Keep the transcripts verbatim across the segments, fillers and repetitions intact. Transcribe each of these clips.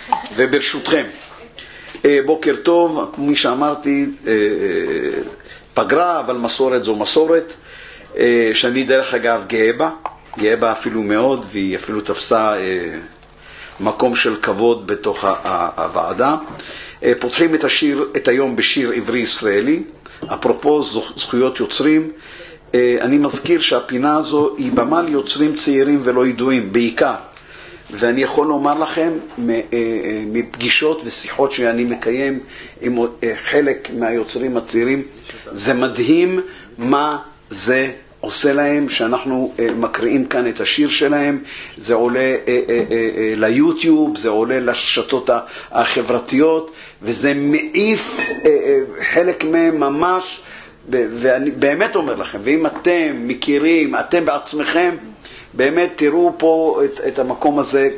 וברשותכם, בוקר טוב, כמו שאמרתי, פגרה, אבל מסורת זו מסורת, שאני דרך אגב גאה בה, גאה בה אפילו מאוד, והיא אפילו תפסה מקום של כבוד בתוך הוועדה. פותחים את השיר, את היום בשיר עברי ישראלי, אפרופו זכויות יוצרים. אני מזכיר שהפינה הזו היא במה ליוצרים צעירים ולא ידועים, בעיקר. ואני יכול לומר לכם, מפגישות ושיחות שאני מקיים עם חלק מהיוצרים הצעירים, זה מדהים מה זה עושה להם, שאנחנו מקריאים כאן את השיר שלהם, זה עולה ליוטיוב, זה עולה לשתות החברתיות, וזה מעיף חלק מהם ממש, ואני באמת אומר לכם, ואם אתם מכירים, אתם בעצמכם, באמת תראו פה את, את המקום הזה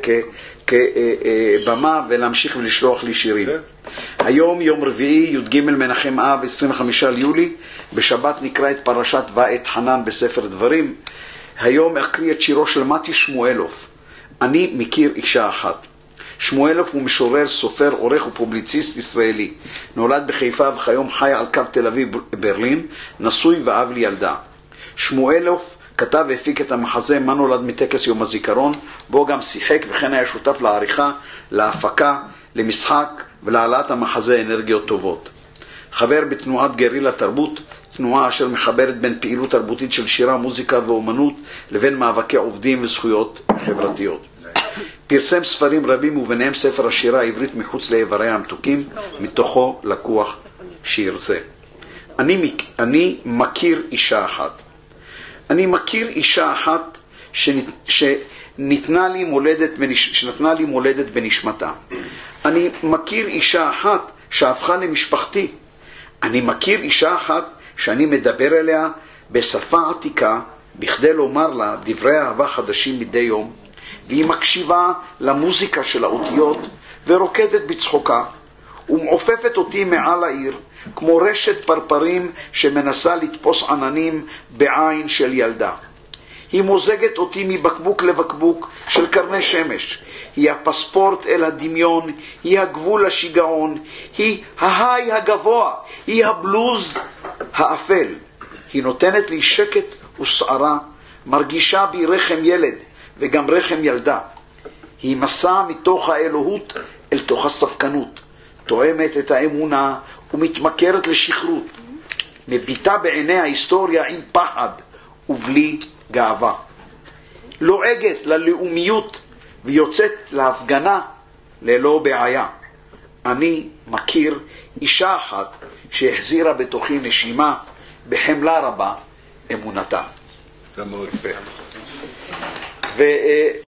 כבמה, ולהמשיך ולשלוח לי שירים. היום יום רביעי, י"ג מנחם אב, עשרים וחמישה ליולי, בשבת נקרא את פרשת ואת חנן בספר דברים. היום אקריא את שירו של מתי שמואלוף, אני מכיר אישה אחת. שמואלוף הוא משורר, סופר, עורך ופובליציסט ישראלי. נולד בחיפה וכיום חי על קו תל אביב ברלין, נשוי ואב לילדה. שמואלוף כתב והפיק את המחזה מה נולד מטקס יום הזיכרון, בו גם שיחק וכן היה שותף לעריכה, להפקה, למשחק ולהעלאת המחזה אנרגיות טובות. חבר בתנועת גרילה תרבות, תנועה אשר מחברת בין פעילות תרבותית של שירה, מוזיקה ואומנות לבין מאבקי עובדים וזכויות חברתיות. פרסם ספרים רבים וביניהם ספר השירה העברית מחוץ לאיבריה המתוקים, מתוכו לקוח שיר זה. אני, אני מכיר אישה אחת. אני מכיר אישה אחת שנת, שניתנה לי מולדת, שנתנה לי מולדת בנשמתה. אני מכיר אישה אחת שהפכה למשפחתי. אני מכיר אישה אחת שאני מדבר אליה בשפה עתיקה, בכדי לומר לה דברי אהבה חדשים מדי יום, והיא מקשיבה למוזיקה של האותיות ורוקדת בצחוקה, ומעופפת אותי מעל העיר, כמו רשת פרפרים שמנסה לתפוס עננים בעין של ילדה. היא מוזגת אותי מבקבוק לבקבוק של קרני שמש. היא הפספורט אל הדמיון, היא הגבול לשיגעון, היא ההיי הגבוה, היא הבלוז האפל. היא נותנת לי שקט ושערה, מרגישה בי רחם ילד וגם רחם ילדה. היא מסע מתוך האלוהות אל תוך הספקנות, תואמת את האמונה ומתמכרת לשחרות, מביטה בעיני ההיסטוריה עם פחד ובלי גאווה, לועגת ללאומיות ויוצאת להפגנה ללא בעיה. אני מכיר אישה אחת שהחזירה בתוכי נשימה, בחמלה רבה אמונתה. זה מאוד יפה.